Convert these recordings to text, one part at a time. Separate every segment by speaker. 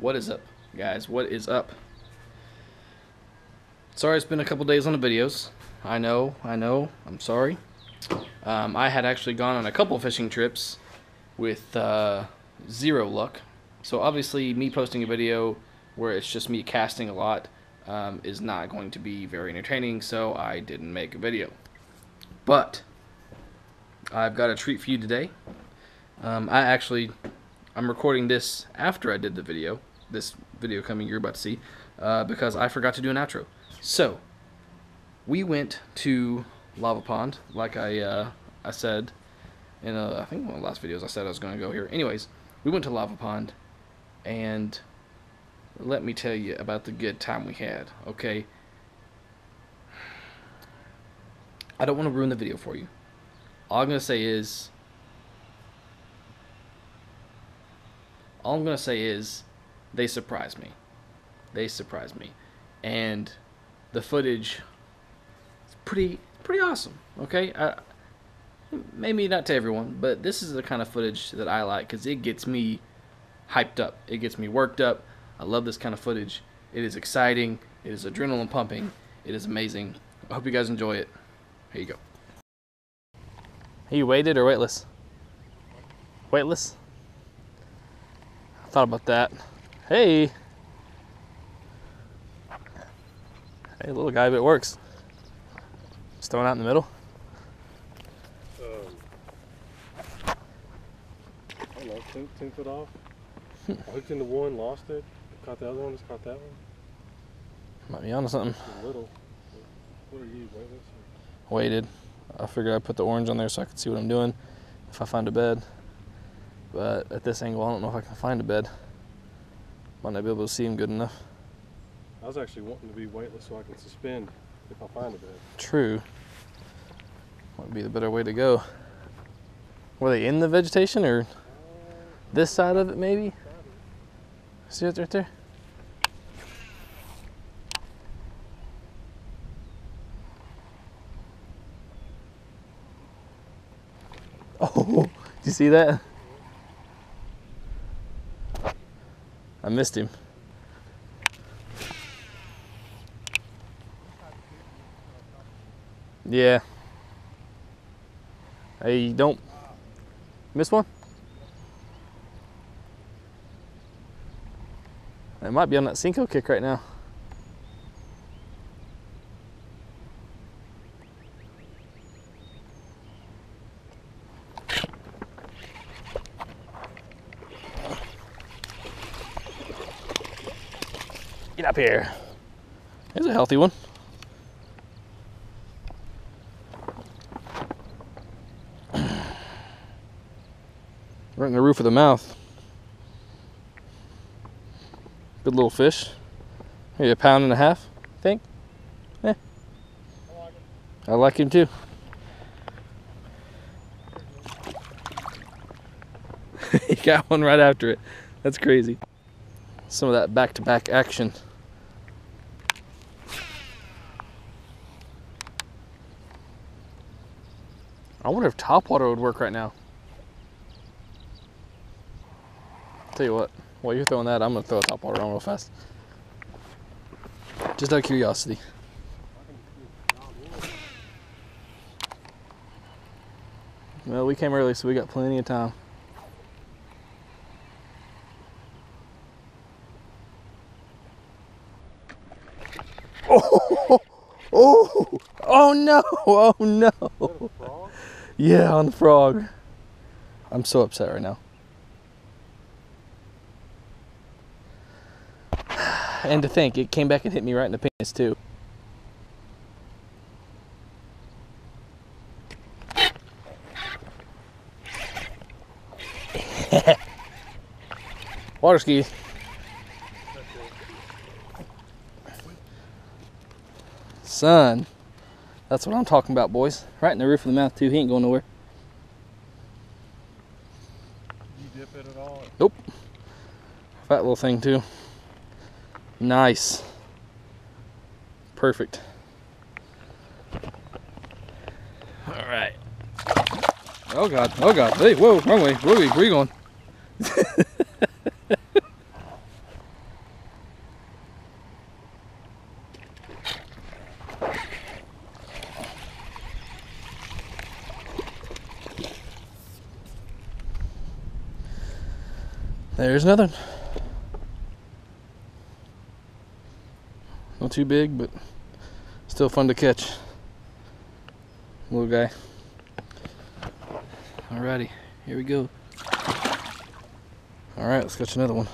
Speaker 1: What is up, guys? What is up? Sorry it's been a couple days on the videos. I know, I'm sorry. I had actually gone on a couple fishing trips with zero luck. So obviously me posting a video where it's just me casting a lot is not going to be very entertaining, so I didn't make a video. But I've got a treat for you today. I'm recording this after I did the video. This video coming you're about to see, because I forgot to do an outro. So we went to Lava Pond, like I said in I think one of the last videos I said I was going to go here. Anyways, we went to Lava Pond, and let me tell you about the good time we had. Okay, I don't want to ruin the video for you. All I'm going to say is they surprised me. They surprised me. And the footage is pretty awesome. Okay? Maybe not to everyone, but this is the kind of footage that I like because it gets me hyped up. It gets me worked up. I love this kind of footage. It is exciting. It is adrenaline pumping. It is amazing. I hope you guys enjoy it. Here you go. Are you weighted or weightless? Weightless? I thought about that. Hey! Hey, little guy, but it works. Just throwing it out in the middle.
Speaker 2: I don't know, 10 foot off. I hooked into one, lost it. Caught the other one, just caught that one.
Speaker 1: Might be onto something.
Speaker 2: A little. What are you, weightless?
Speaker 1: Weighted. I figured I'd put the orange on there so I could see what I'm doing if I find a bed. But at this angle, I don't know if I can find a bed. Might not be able to see him good enough.
Speaker 2: I was actually wanting to be weightless so I can suspend if I find a bed.
Speaker 1: True. Might be the better way to go. Were they in the vegetation or this side of it maybe? See it right there? Oh, did you see that? I missed him. Yeah. Hey, don't miss one. It might be on that Cinco kick right now. Get up here. There's a healthy one. Right in the roof of the mouth. Good little fish. Maybe a pound and a half, I think. Yeah. I like him too. He got one right after it. That's crazy. Some of that back-to-back action. I wonder if topwater would work right now. Tell you what, while you're throwing that, I'm gonna throw a topwater on real fast. Just out of curiosity. Well, we came early, so we got plenty of time. Oh no, oh no.
Speaker 2: Is that a frog?
Speaker 1: Yeah, on the frog. I'm so upset right now. And to think, it came back and hit me right in the penis too. Water ski. Son, that's what I'm talking about, boys. Right in the roof of the mouth too. He ain't going nowhere.
Speaker 2: Did you dip it at all?
Speaker 1: Nope. Fat little thing too. Nice. Perfect. All right. Oh God, oh God. Hey, whoa, wrong way. Where are you going? There's another one. Not too big, but still fun to catch. Little guy. Alrighty, here we go. Alright, let's catch another one.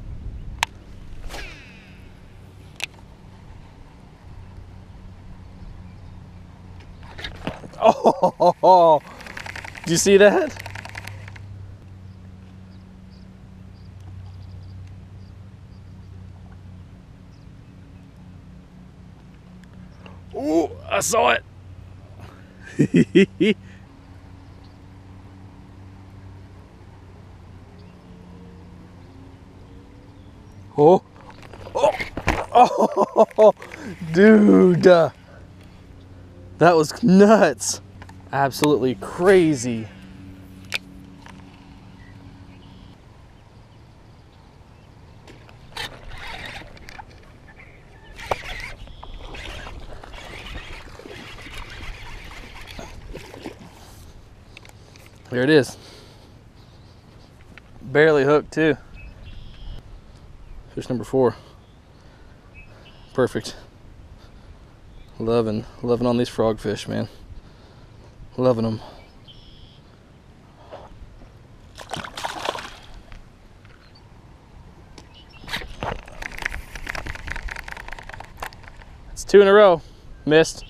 Speaker 1: Oh, did you see that? Oh, I saw it. Oh, oh, oh, dude, that was nuts. Absolutely crazy. There it is. Barely hooked too. Fish number 4. Perfect. Loving on these frogfish, man. Loving them. It's 2 in a row. Missed.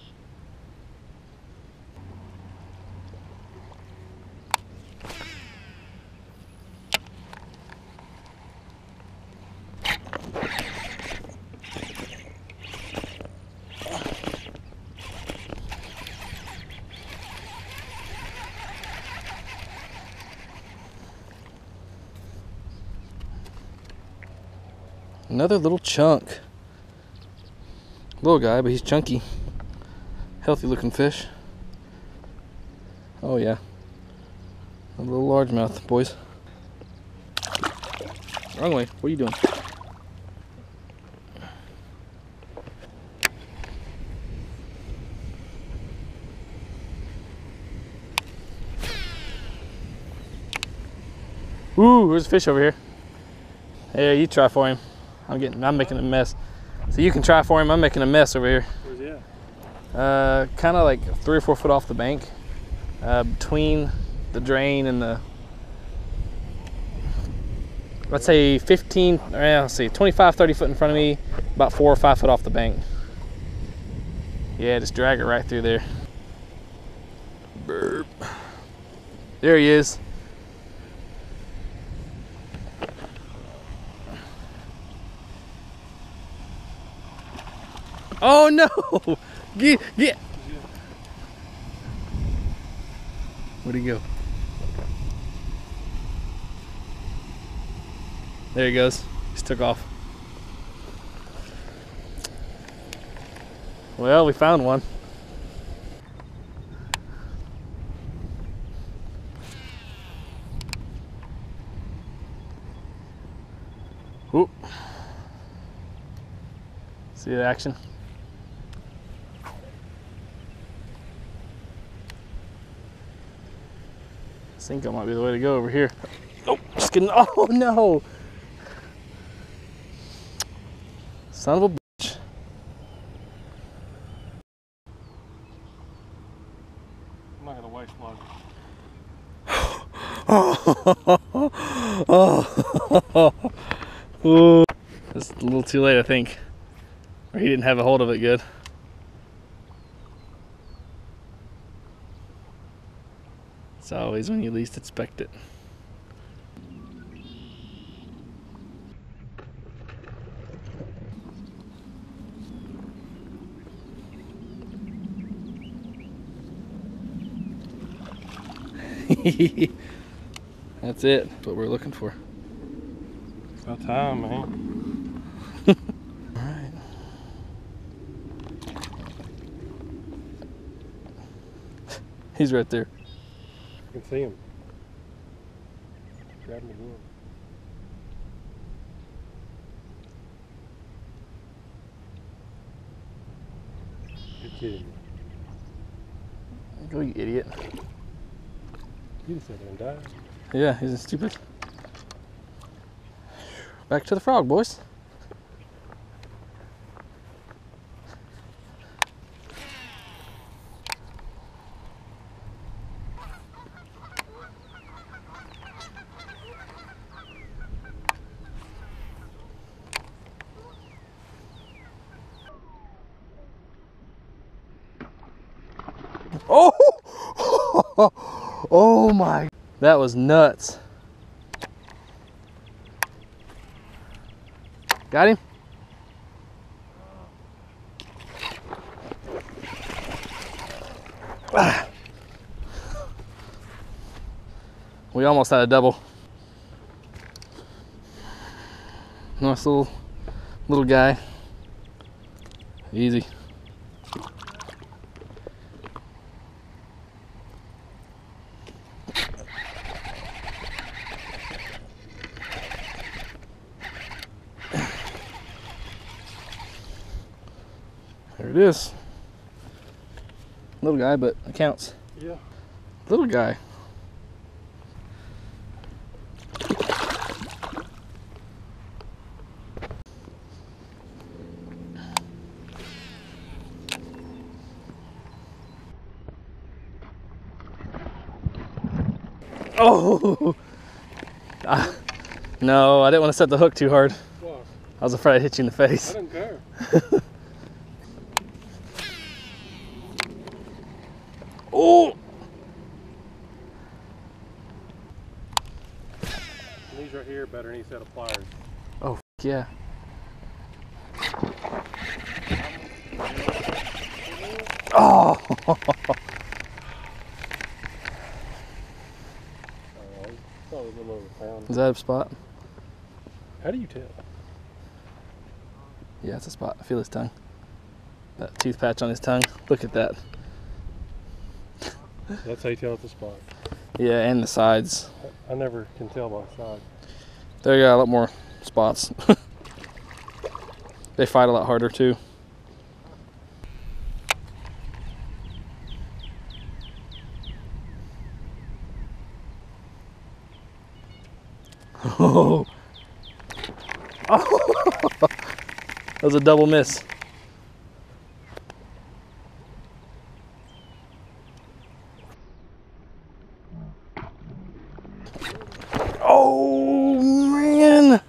Speaker 1: Another little chunk. Little guy, but he's chunky. Healthy looking fish. Oh yeah. A little largemouth, boys. Wrong way. What are you doing? Ooh, there's a fish over here. Yeah, you try for him. I'm making a mess. So you can try for him. I'm making a mess over here.
Speaker 2: Where's he at?
Speaker 1: Kind of like 3 or 4 foot off the bank, between the drain and the, let's say 15, let's see, 25, 30 foot in front of me, about 4 or 5 foot off the bank. Yeah, just drag it right through there. Burp. There he is. Oh no! Get! Where'd he go? There he goes. Just took off. Well, we found one. Oop. See the action? I think that might be the way to go over here. Oh, just kidding. Oh no! Son of a bitch.
Speaker 2: I'm not gonna waste one.
Speaker 1: Oh, that's a little too late, I think. Or he didn't have a hold of it good. It's always when you least expect it. That's it. That's what we're looking for.
Speaker 2: It's about time, man.
Speaker 1: All right. He's right there.
Speaker 2: You can see him. Grab him again. You're kidding me.
Speaker 1: Go, you idiot.
Speaker 2: You just sat there and died.
Speaker 1: Yeah, isn't it stupid? Back to the frog, boys. Oh! Oh my. That was nuts. Got him? Ah. We almost had a double. Nice little guy. Easy. There it is. Little guy, but it counts.
Speaker 2: Yeah.
Speaker 1: Little guy. Oh! No, I didn't want to set the hook too hard.
Speaker 2: What?
Speaker 1: I was afraid I'd hit you in the face.
Speaker 2: I don't care.
Speaker 1: Oh!
Speaker 2: These right here better than any set of pliers.
Speaker 1: Oh, yeah. Oh!
Speaker 2: Probably a little over a pound.
Speaker 1: Is that a spot?
Speaker 2: How do you tell?
Speaker 1: Yeah, it's a spot. I feel his tongue. That tooth patch on his tongue. Look at that.
Speaker 2: That's how you tell it's a spot.
Speaker 1: Yeah, and the sides.
Speaker 2: I never can tell by side.
Speaker 1: They got a lot more spots. They fight a lot harder too. Oh. Oh. That was a double miss. Oh man.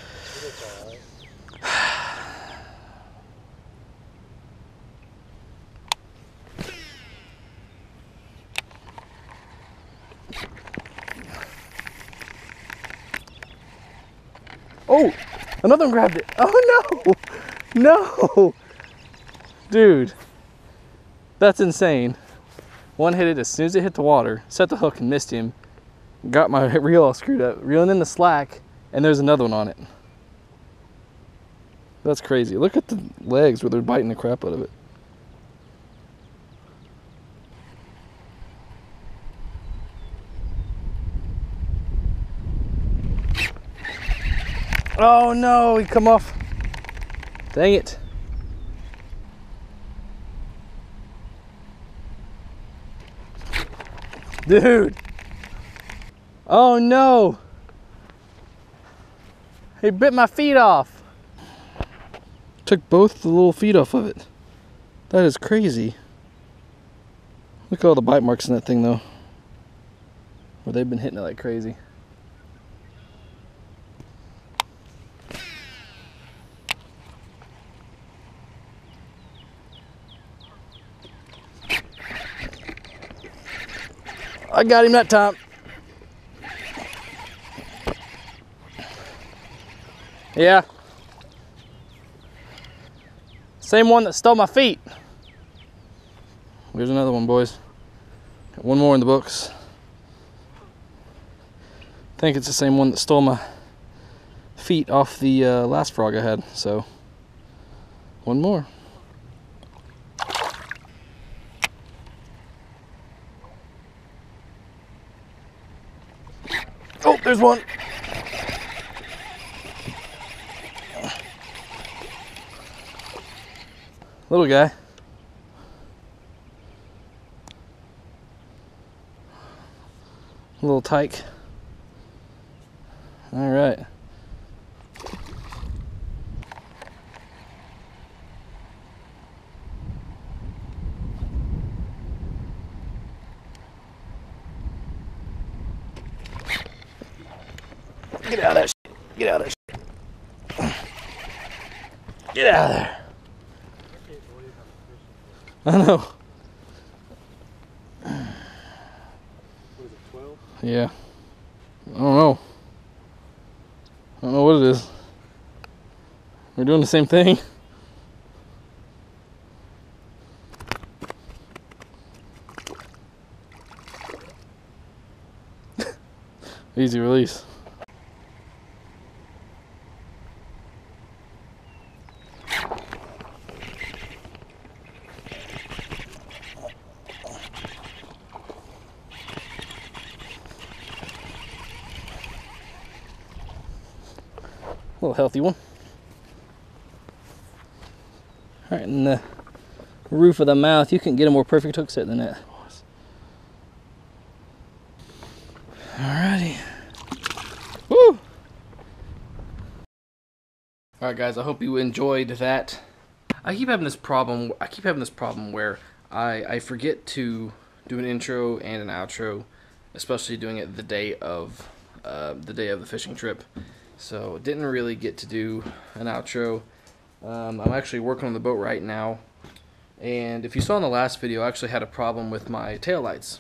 Speaker 1: Oh, another one grabbed it. Oh no, no. Dude, that's insane. One hit it as soon as it hit the water, set the hook and missed him. Got my reel all screwed up, reeling in the slack, and there's another one on it. That's crazy. Look at the legs where they're biting the crap out of it. Oh no, he come off. Dang it. Dude. Oh no. He bit my feet off. Took both the little feet off of it. That is crazy. Look at all the bite marks in that thing though. Where they've been hitting it like crazy. I got him that time. Yeah. Same one that stole my feet. There's another one, boys. Got one more in the books. I think it's the same one that stole my feet off the last frog I had. So, one more. Oh, there's one. Little guy. Little tyke. All right. Get out of that shit. Get out of that shit. Get out of there. I know.
Speaker 2: What is it, 12?
Speaker 1: Yeah. I don't know. I don't know what it is. We're doing the same thing. Easy release. A little healthy one. Right in the roof of the mouth. You can get a more perfect hook set than that. Alrighty. Woo! Alright guys, I hope you enjoyed that. I keep having this problem where I forget to do an intro and an outro, especially doing it the day of the fishing trip. So didn't really get to do an outro. I'm actually working on the boat right now, and if you saw in the last video, I actually had a problem with my taillights.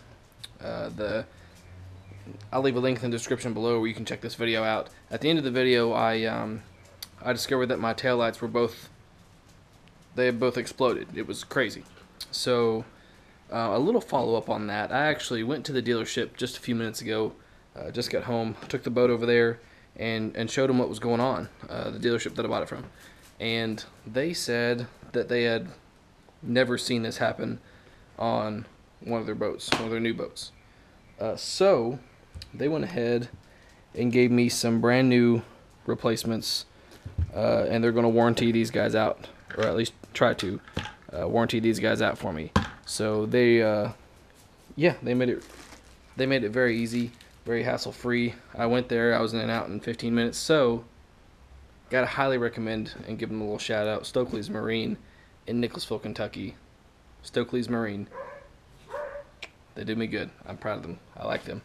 Speaker 1: I'll leave a link in the description below where you can check this video out. At the end of the video, I discovered that my taillights were both exploded. It was crazy. So a little follow-up on that. I actually went to the dealership just a few minutes ago. Just got home, took the boat over there, and showed them what was going on. The dealership that I bought it from. And they said that they had never seen this happen on one of their boats, one of their new boats. So they went ahead and gave me some brand new replacements, and they're going to warranty these guys out, or at least try to warranty these guys out for me. So they made it very easy, very hassle-free. I went there, I was in and out in 15 minutes. So gotta highly recommend and give them a little shout out. Stokely's Marine in Nicholasville, Kentucky. Stokely's Marine. They did me good. I'm proud of them. I like them.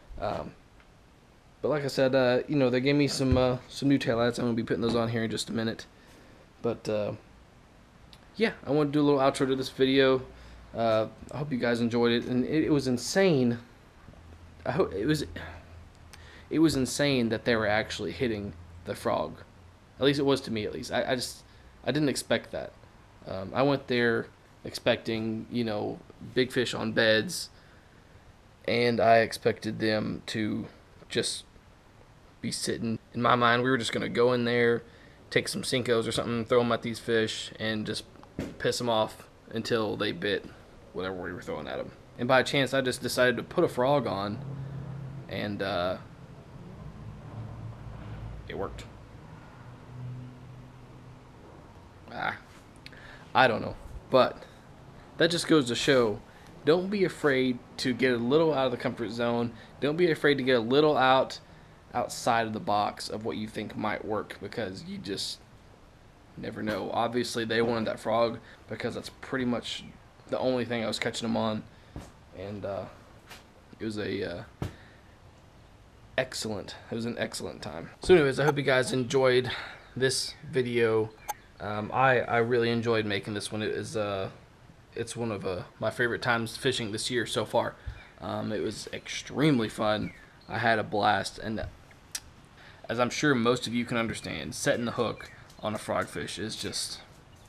Speaker 1: But like I said, they gave me some new taillights. I'm gonna be putting those on here in just a minute. But yeah, I want to do a little outro to this video. I hope you guys enjoyed it, and it was insane. I hope it was insane that they were actually hitting the frog. At least it was to me. At least I didn't expect that. I went there expecting big fish on beds, and I expected them to just be sitting. In my mind, we were just gonna go in there, take some Cincos or something, throw them at these fish, and just piss them off until they bit whatever we were throwing at them. And by chance, I just decided to put a frog on, and it worked. I don't know, but that just goes to show, don't be afraid to get a little out of the comfort zone. Don't be afraid to get a little outside of the box of what you think might work, because you just never know. Obviously, they wanted that frog because that's pretty much the only thing I was catching them on, and it was an excellent time. So anyways, I hope you guys enjoyed this video. I really enjoyed making this one. It's one of my favorite times fishing this year so far. It was extremely fun. I had a blast, and as I'm sure most of you can understand, setting the hook on a frogfish is just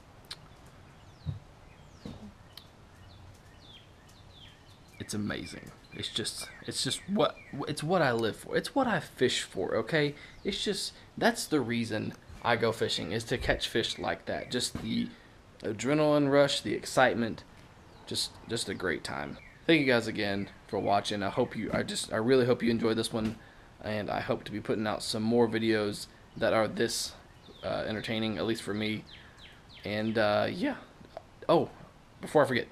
Speaker 1: it's amazing. It's what I live for. It's what I fish for, okay? That's the reason I go fishing, is to catch fish like that. Just the adrenaline rush, the excitement, just a great time. Thank you guys again for watching. I really hope you enjoyed this one, and I hope to be putting out some more videos that are this entertaining, at least for me. And yeah. Oh, before I forget,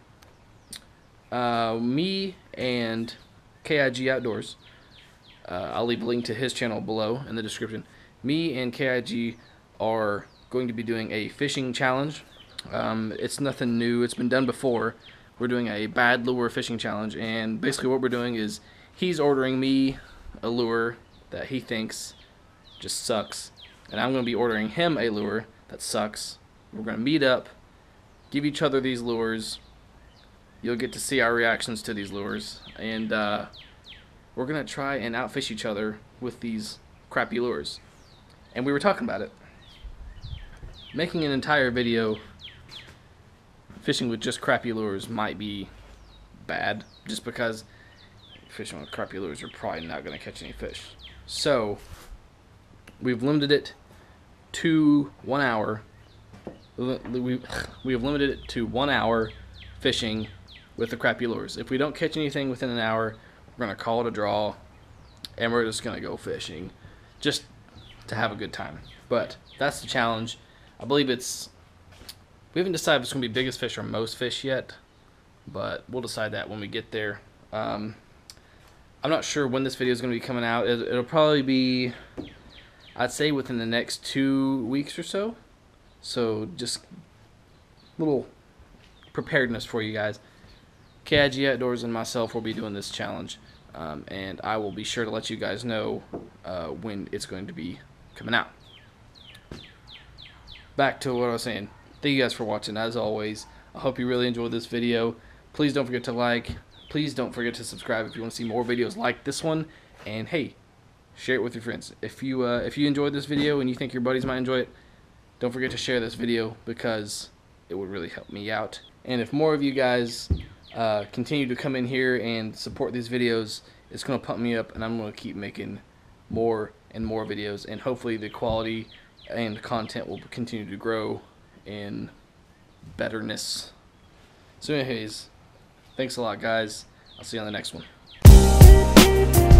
Speaker 1: me and KIG Outdoors, I'll leave a link to his channel below in the description. Me and KIG are going to be doing a fishing challenge. It's nothing new. It's been done before. We're doing a bad lure fishing challenge, and basically what we're doing is he's ordering me a lure that he thinks just sucks. And I'm going to be ordering him a lure that sucks. We're going to meet up, give each other these lures. You'll get to see our reactions to these lures. And we're going to try and outfish each other with these crappy lures. And we were talking about it. Making an entire video fishing with just crappy lures might be bad, just because fishing with crappy lures you're probably not going to catch any fish. So we've limited it to 1 hour. We have limited it to 1 hour fishing with the crappy lures. If we don't catch anything within an hour, we're going to call it a draw, and we're just going to go fishing just to have a good time. But that's the challenge. I believe we haven't decided if it's going to be biggest fish or most fish yet, but we'll decide that when we get there. I'm not sure when this video is going to be coming out. It'll probably be, I'd say, within the next 2 weeks or so. So just a little preparedness for you guys. KIG Outdoors and myself will be doing this challenge, and I will be sure to let you guys know when it's going to be coming out. Back to what I was saying. Thank you guys for watching, as always. I hope you really enjoyed this video. Please don't forget to like. Please don't forget to subscribe if you want to see more videos like this one. And hey, share it with your friends. If you enjoyed this video and you think your buddies might enjoy it, don't forget to share this video, because it would really help me out. And if more of you guys continue to come in here and support these videos, it's going to pump me up, and I'm going to keep making more and more videos, and hopefully the quality and content will continue to grow in betterness. So anyways, thanks a lot, guys. I'll see you on the next one.